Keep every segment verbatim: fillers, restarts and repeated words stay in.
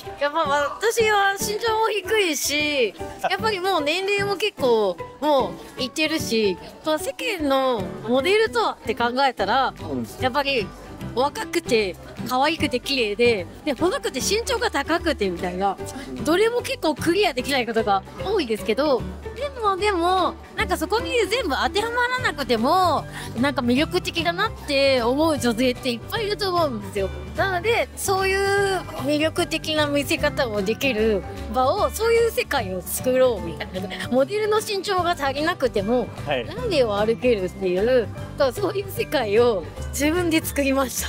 やっぱ私は身長も低いし、やっぱりもう年齢も結構もういってるし、世間のモデルとはって考えたら、やっぱり若くて可愛くて綺麗で、で細くて身長が高くてみたいな、どれも結構クリアできないことが多いですけど、でもでもなんかそこに全部当てはまらなくてもなんか魅力的だなって思う女性っていっぱいいると思うんですよ。なのでそういう魅力的な見せ方をできる場を、そういう世界を作ろうみたいな。モデルの身長が足りなくても、はい、ランウェイを歩けるっていう、そういう世界を自分で作りました。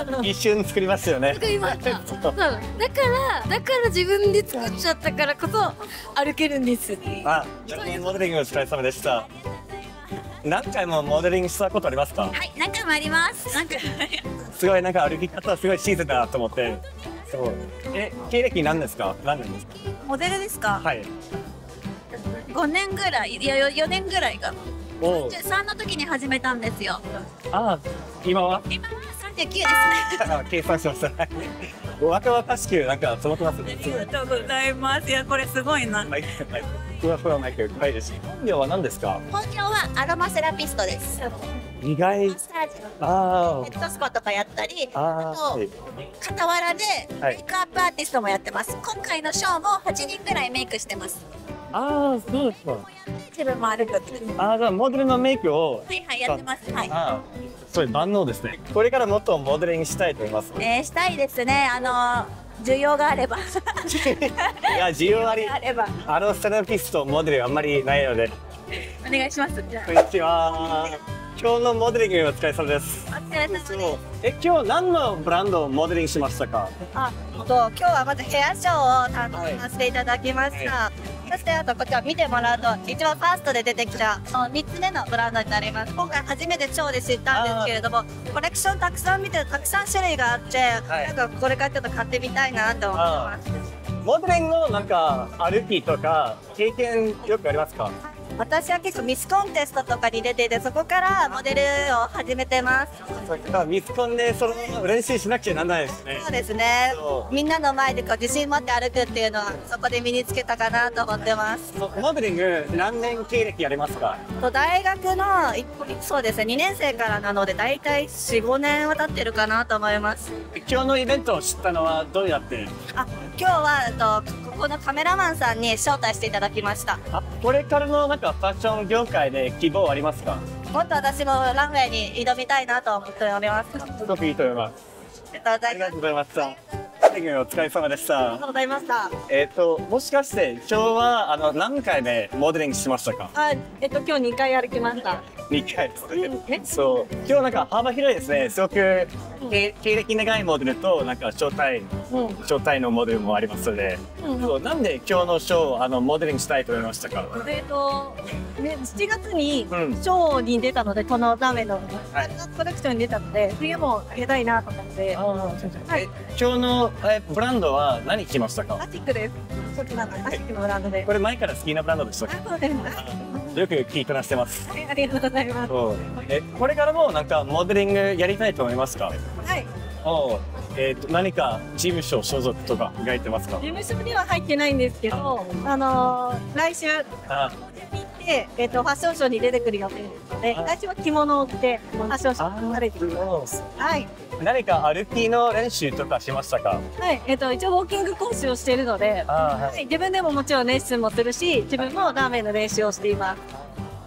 あ一瞬作りましたよね。 作りました。だからだから自分で作っちゃったからこそ歩けるんです。 あ、モデリングお疲れ様でした。何回もモデリングしたことありますか？ はい、何回もあります。なんかすごいなんか歩き方すごいシーズンだなと思って。そう。え、経歴何ですか？何年ですか？ モデルですか？ はい。 ごねんぐらい、いやよねんぐらいかな。 おさんじゅうさんの時に始めたんですよ。 ああ、今は？ 今はさんじゅうきゅうですね。 計算しました。若々しくなんか育ってますね。 ありがとうございます。いやこれすごいな。 ふわふわマイク可愛いです。本業は何ですか？ 本業はアロマセラピストです。 意外。 マッサージ、 あヘッドスパとかやったり、 ああと傍らでメイクアップアーティストもやってます。今回のショーもはちにんぐらいメイクしてます。 ああ、そうですか。 自分も歩く。 ああ、じゃあモデルのメイクを。 はいはい、やってます。はい。 ああ、そういう万能ですね。これからもっとモデリングしたいと思います。 えー、したいですね。あの需要があれば。いや、需要あり。 あれば。 あのセラピストモデルあんまりないので。 お願いします。 こんにちは。今日のモデリングお疲れ様です。 お疲れ様です。 え、今日何のブランドをモデリングしましたか？ あ、と今日はまずヘアショーを担当させていただきました。はい、そしてあとこちら見てもらうと一番ファーストで出てきたみっつめのブランドになります。今回初めてショーで知ったんですけれども、コレクションたくさん見てたくさん種類があって、はい、なんかこれからちょっと買ってみたいなと思います。 モデリングのなんか歩きとか経験よくありますか？ 私は結構ミスコンテストとかに出ていて、そこからモデルを始めてます。 ミスコンでその練習しなくちゃならないですね。 そうですね。みんなの前でこう自信持って歩くっていうのはそこで身につけたかなと思ってます。 モデリング何年経歴やりますか？ 大学のそうですねにねん生からなのでだいたいよん、ごねんは経ってるかなと思います。 今日のイベントを知ったのはどうやって？ あ、今日はとここのカメラマンさんに招待していただきました。 あ、これからのなんかファッション業界で希望ありますか？ もっと私もランウェイに挑みたいなと思っております。 すごくいいと思います。 ありがとうございます。 ありがとうございました。お疲れ様でした。 ありがとうございました。 えっともしかして今日はあの何回目モデリングしましたか？ あ、えっと今日にかい歩きました。 にかいですね。そう。今日なんか幅広いですね。すごく経歴長いモデルとなんか招待招待のモデルもありますので、そうなんで今日のショーあのモデリングしたいと思いましたか？ えっとねしちがつにショーに出たので、このラメのコレクションに出たので冬も出たいなと思って。 はい。今日のえブランドは何着ましたか？ アシックです。アシックのブランドで。 これ前から好きなブランドでしたか？ そうです。 よく聞いてらしてます。 ありがとうございます。 え、これからもなんかモデリングやりたいと思いますか？ はい。 お、えっと何か事務所所属とか書いてますか？ 事務所には入ってないんですけど、あの来週あ行ってえっとファッションショーに出てくる予定ですので、来週は着物を着てファッションショーに出てきます。はい。 何か歩きの練習とかしましたか？ はい、えっと一応ウォーキング講師をしているので、はい、自分でももちろんレッスンもするし、自分もラーメンの練習をしています。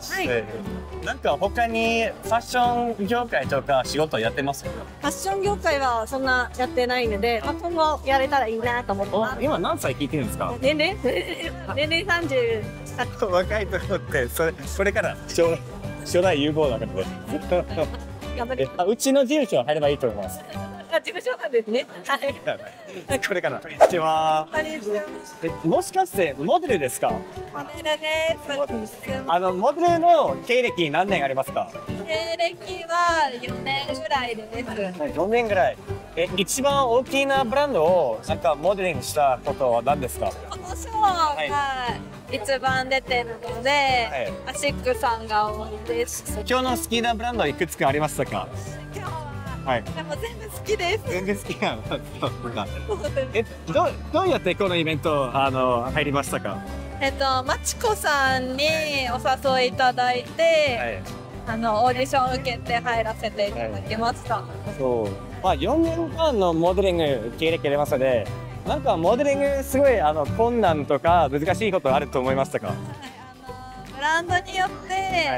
はい。 なんか他にファッション業界とか仕事やってますか？ ファッション業界はそんなやってないので、まあ、今後やれたらいいなと思ってます。 今何歳聞いてるんですか？ 年齢年齢さんじゅう。 若いと思ってそれそれから将来将来有望だからね。 頑張りあ、うちの事務所入ればいいと思います。 あ、事務所なんですね。 はい。これから。こんにちは。え、もしかしてモデルですか？ モデルです。 あのモデルの経歴何年ありますか？ 経歴はよねんぐらいです。 よねんぐらい。え、一番大きなブランドをなんかモデリングしたことは何ですか？ このショーが一番出てるので、はい、アシックさんが多いです。 今日の好きなブランドいくつかありましたか？ 今日ははい。 でも全部好きです。 全然好きなの。え、どう、どうやってこのイベント、あの、入りましたか。 えっと、まちこさんにお誘いいただいて、はい、あの、オーディション受けて入らせていただきました。はい、 そう。まあ、よねんかんのモデリング経歴ありますので、なんかモデリングすごい、あの、困難とか難しいことあると思いましたか。 ブランドによって、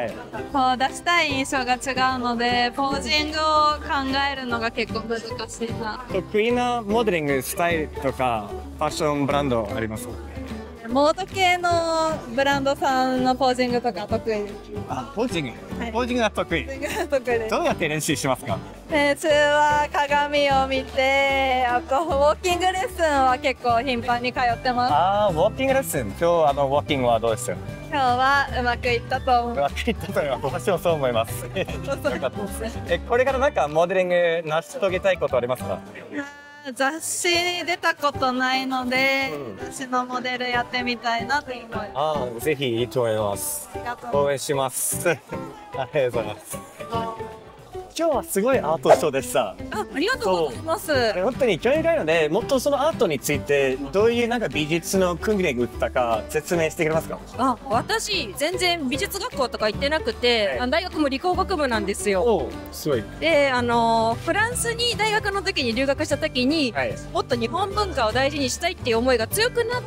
こう出したい印象が違うので、ポージングを考えるのが結構難しいな。 得意なモデリングスタイルとかファッションブランドありますか。 モード系のブランドさんのポージングとか得意です。 あ、ポージング、はい、ポージングが得意。 得意です。 どうやって練習しますか。 練習は鏡を見て、あとウォーキングレッスンは結構頻繁に通ってます。 ああ、ウォーキングレッスン。今日あのウォーキングはどうですよ。 今日はうまくいったと思う。 うまくいったと思います。私もそう思います。え、これからなんかモデリング成し遂げたいことありますか。 雑誌に出たことないので、うん、雑誌のモデルやってみたいなと思います。 ああ、ぜひいいと思います。応援します。ありがとうございます。今日はすごいアートショーでした。 あ、ありがとうございます。 本当に興味深いので、もっとそのアートについてどういうなんか美術の訓練を打ったか説明してくれますか。 あ、私全然美術学校とか行ってなくて、はい、大学も理工学部なんですよ。 お、すごい。 で、あのフランスに大学の時に留学した時に、はい、もっと日本文化を大事にしたいっていう思いが強くなって、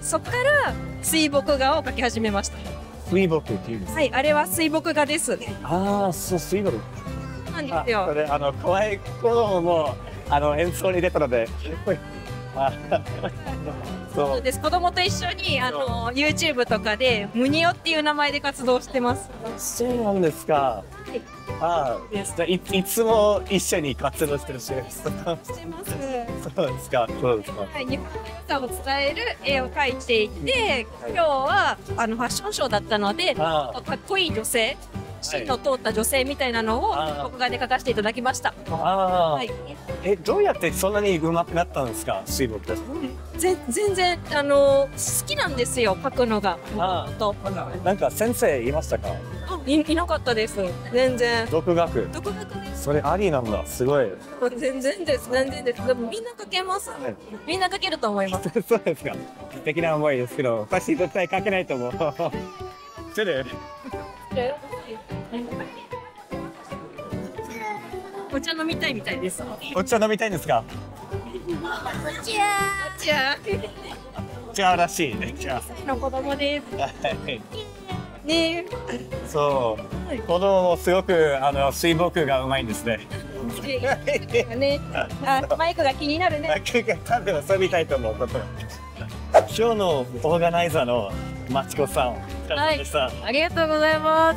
そこから水墨画を描き始めました。 水墨っていうんですか。 はい、あれは水墨画です。 ああ、そう、水墨。 なんですよ。 それあの怖い子供もあの演奏に出たので、 そうです。子供と一緒にあの YouTube とかでムニオっていう名前で活動してます。 そうなんですか。はい、ああ、い, いつも一緒に活動してるし。してます。そうですか。そうですか。 はい、日本の良さを伝える絵を描いていて、今日はあのファッションショーだったので、かっこいい女性。芯の通った女性みたいなのを僕がで描かせていただきました。 ああ、はい、え、どうやってそんなに上手くなったんですか、水墨って。 ぜ全然あの好きなんですよ、描くのが。 あとなんか先生いましたか。 い, いなかったです。全然。 独学。 独学です。 それありなんだ、すごい。 全然です、全然です。でもみんな描けます。はい、みんな描けると思います。 そうですか。素敵な思いですけど、私絶対描けないと思う。失礼。 お茶飲みたいみたいです。 お茶飲みたいんですか。 お茶。 お茶。 お茶らしいね。茶。 の子供です。ね。 そう。子供もすごくあの水墨がうまいんですね。 ね。あ、マイクが気になるね。 マイクが多分遊びたいと思うこと。今日のオーガナイザーのまちこさん。 はい、ありがとうございます。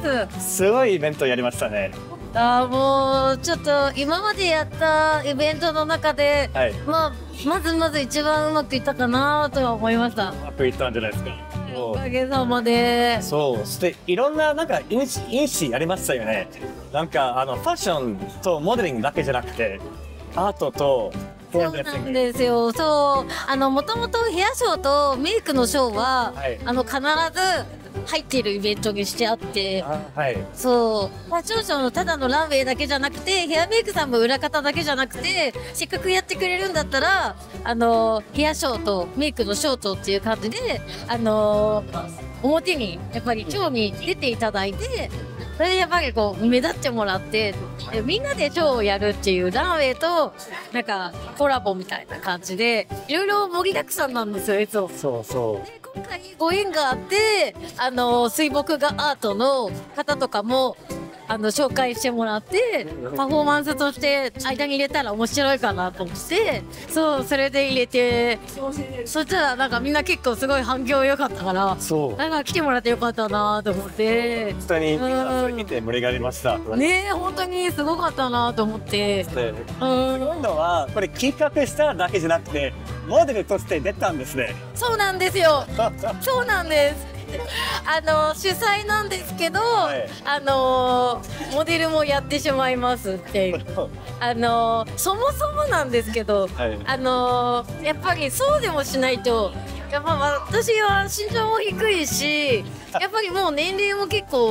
すごいイベントやりましたね。 あ、もうちょっと今までやったイベントの中で、はい、まあまずまず一番うまくいったかなとは思いました。うまくいったんじゃないですか。 おかげさまで。 そう、そしていろんななんか因子因子ありましたよね。なんかあのファッションとモデリングだけじゃなくて、アートと。 そうなんですよ。そう、あのもともとヘアショーとメイクのショーは、はい、あの必ず入っているイベントにしてあって、 はい、 そうファッションショーのただのランウェイだけじゃなくて、ヘアメイクさんも裏方だけじゃなくて、せっかくやってくれるんだったらあのヘアショーとメイクのショートっていう感じで、あの表にやっぱり今日に出ていただいて、それでやっぱりこう目立ってもらって、みんなでショーをやるっていうランウェイとなんかコラボみたいな感じで、いろいろ盛りだくさんなんですよ、いつも。 そうそう。 で今回ご縁があって、あの水墨画アートの方とかもあの紹介してもらって、パフォーマンスとして間に入れたら面白いかなと思って、そうそれで入れて、そしたらなんかみんな結構すごい反響良かったから、そうなんか来てもらってよかったなと思って。 本当にそれ見て盛り上がりました。 ねえ、本当にすごかったなと思って。 うん。今度はこれ企画しただけじゃなくてモデルとして出たんですね。 そうなんですよ。そうなんです。あの主催なんですけど、はい、あのモデルもやってしまいますっていうあのそもそもなんですけど、はい、あのやっぱりそうでもしないと、やっぱ私は身長も低いし、やっぱりもう年齢も結構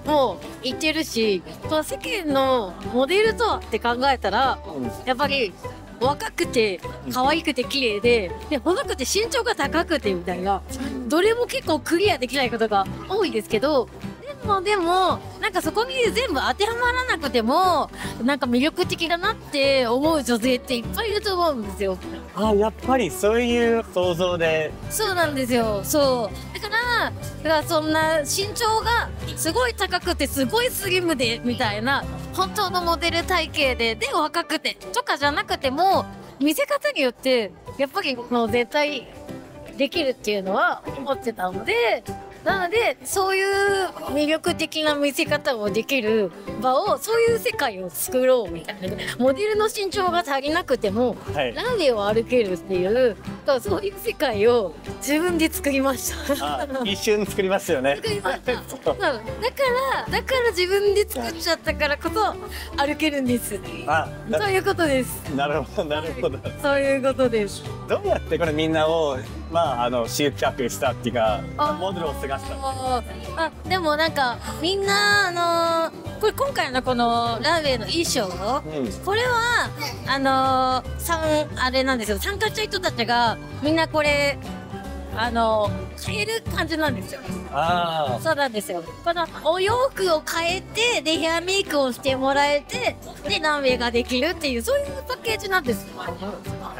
もう行ってるし、その世間のモデルとはって考えたら、やっぱり若くて可愛くて綺麗で、で細くて身長が高くてみたいな、どれも結構クリアできないことが多いですけど、でもでもなんかそこに全部当てはまらなくてもなんか魅力的だなって思う女性っていっぱいいると思うんですよ。 あ、やっぱりそういう想像で。 そうなんですよ。そうだからだからそんな身長がすごい高くてすごいスリムでみたいな本当のモデル体型でで若くてとかじゃなくても見せ方によってやっぱりもう絶対できるっていうのは思ってたので。なのでそういう魅力的な見せ方をできる場をそういう世界を作ろうみたいな、モデルの身長が足りなくても、はい、ランウェイを歩けるっていうそういう世界を自分で作りました。 あ、一瞬作りましたよね。 作りましただからだから自分で作っちゃったからこそ歩けるんです。あ、そういうことです。 なるほどなるほど。 そういうことです。 どうやってこれみんなをまああの集客したっていうかモデルを探した。 あでもなんかみんなあのー、これ今回のこのランウェイの衣装、うん、これはあのー、さんあれなんですよ、参加した人たちがみんなこれあのー、変える感じなんですよ。あそうなんですよ。このお洋服を変えてでヘアメイクをしてもらえてでランウェイができるっていうそういうパッケージなんです、はい、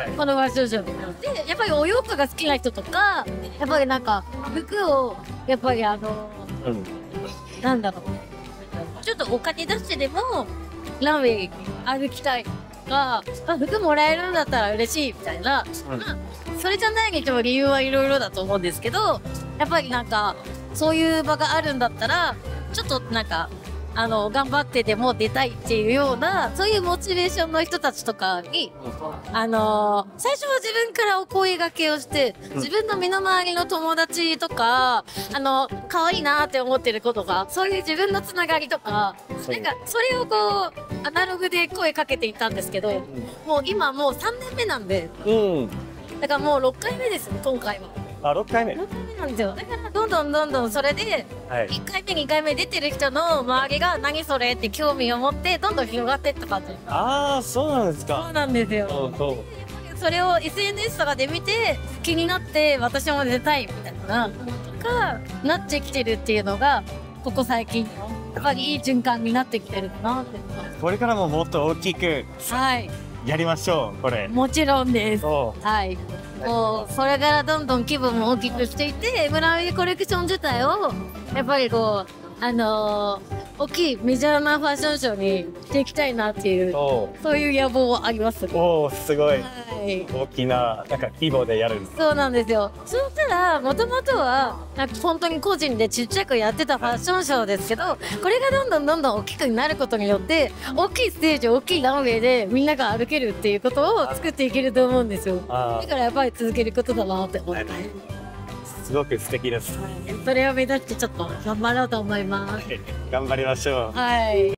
このファッションショーで。やっぱりお洋服が好きな人とかやっぱりなんか服をやっぱりあのーうん、なんだろうちょっとお金出してでもランウェイ歩きたいとか服もらえるんだったら嬉しいみたいな、うん、まあそれじゃないにしても理由はいろいろだと思うんですけど、やっぱりなんかそういう場があるんだったらちょっとなんかあの頑張ってでも出たいっていうようなそういうモチベーションの人たちとかに、あのー、最初は自分からお声掛けをして自分の身の回りの友達とかあの可愛いなって思ってる子とかそういう自分のつながりとかなんかそれをこうアナログで声かけていったんですけど、もう今もうさんねんめなんで、うん、だからもうろっかいめですね今回は。 あ、ろっかいめろっかいめなんですよ。だからどんどんどんどんそれで、はい、いっかいめにかいめ出てる人の周りが何それって興味を持ってどんどん広がっていった感じ。 ああ、そうなんですか。 そうなんですよ。そうそうそれを エスエヌエス とかで見て気になって私も出たいみたいなとかなってきてるっていうのがここ最近やっぱりいい循環になってきてるかなって。 これからももっと大きくはいやりましょうこれ。 もちろんです。はいもうそれからどんどん規模も大きくしていってブラウンウェイコレクション自体をやっぱりこうあのー、大きいメジャーなファッションショーにしていきたいなっていうそういう野望はあります。 おおすごい、はい、大きななんか規模でやるんです。 そうなんですよ。そうしたらもともとはなんか本当に個人でちっちゃくやってたファッションショーですけどこれがどんどんどんどん大きくなることによって大きいステージ大きいランウェイでみんなが歩けるっていうことを作っていけると思うんですよ。だからやっぱり続けることだなって思ってます。 すごく素敵です。 それを目指してちょっと頑張ろうと思います。 頑張りましょう。 はい。